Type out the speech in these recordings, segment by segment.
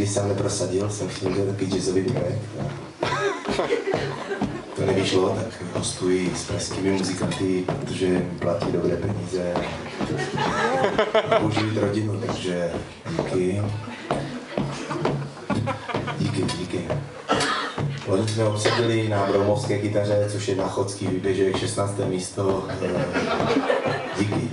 sám neprosadil, jsem chtěl dělat takový jazzový projekt. To nevyšlo, tak hostuji s pražskými muzikanty, protože mi platí dobré peníze. Můžu jít rodinu, takže díky. Díky. Loni jsme obsadili na Broumovské kytaře, což je na Chodský výběžek, 16. místo. Díky.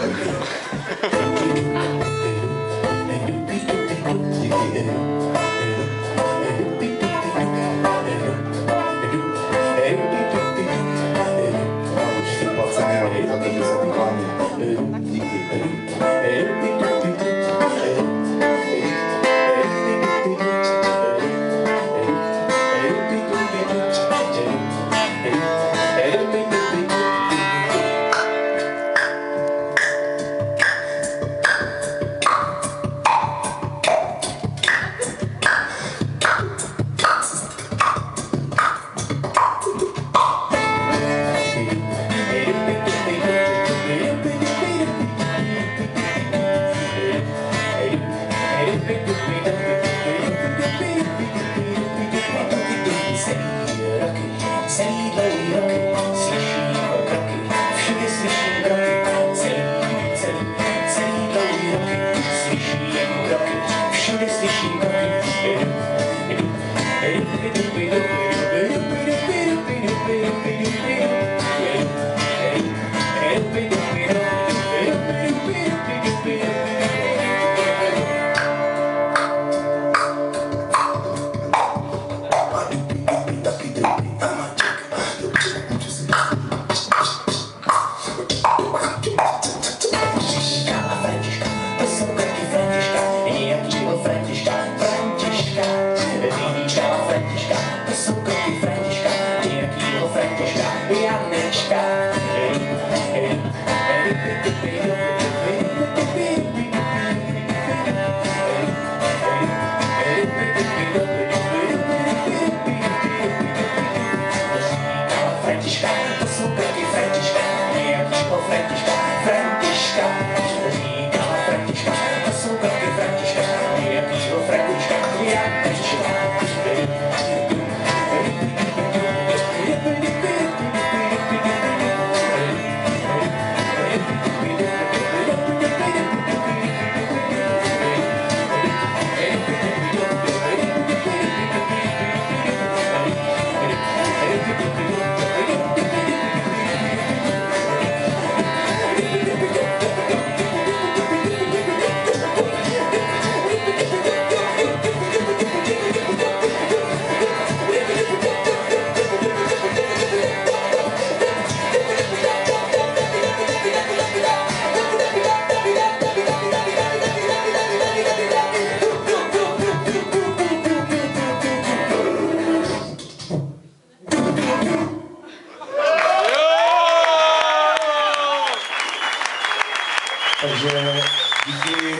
Takže díky.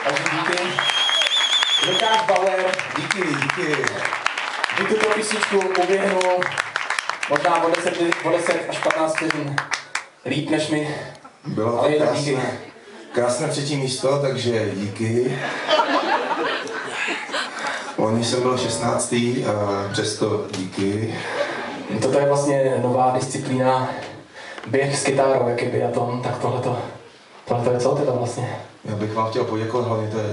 Lukáš Bauer, díky. Díky tuto písničku uběhnu možná o 10 až 15 vteřin líp než mi. Bylo to krásné třetí místo, takže díky. Loni jsem byl 16. a přesto díky. Toto je vlastně nová disciplína běh s kytárou, jak je biatlon, tak tohleto je co teda vlastně? Já bych vám chtěl poděkovat, hlavně to je...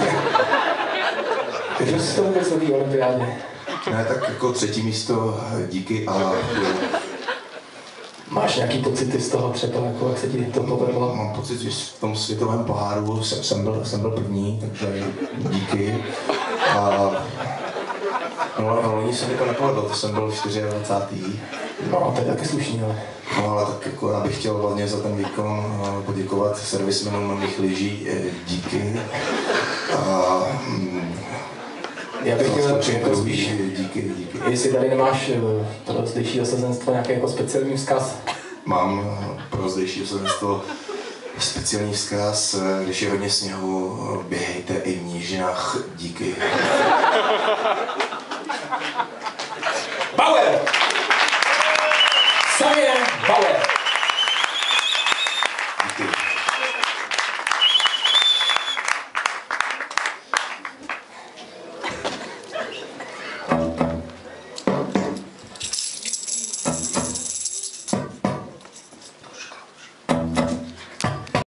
Takže jsi to vůbec nový olympiádě? Ne, tak jako třetí místo, díky a... Máš nějaký pocity z toho třeba, jako jak se ti to povedlo? Mám pocit, že v tom světovém poháru jsem byl první, takže díky. A... No, loni se mi to nepovedlo, to jsem byl 24. No, to je taky slušný, ale... No, ale tak jako já bych chtěl hlavně za ten výkon poděkovat servismenům mých lyží, díky. A... Já bych chtěl spíš díky. Jestli tady nemáš pro zdejší osazenstvo nějaký jako speciální vzkaz? Mám pro zdejší osazenstvo speciální vzkaz, když je hodně sněhu, běhejte i v nížinách, díky.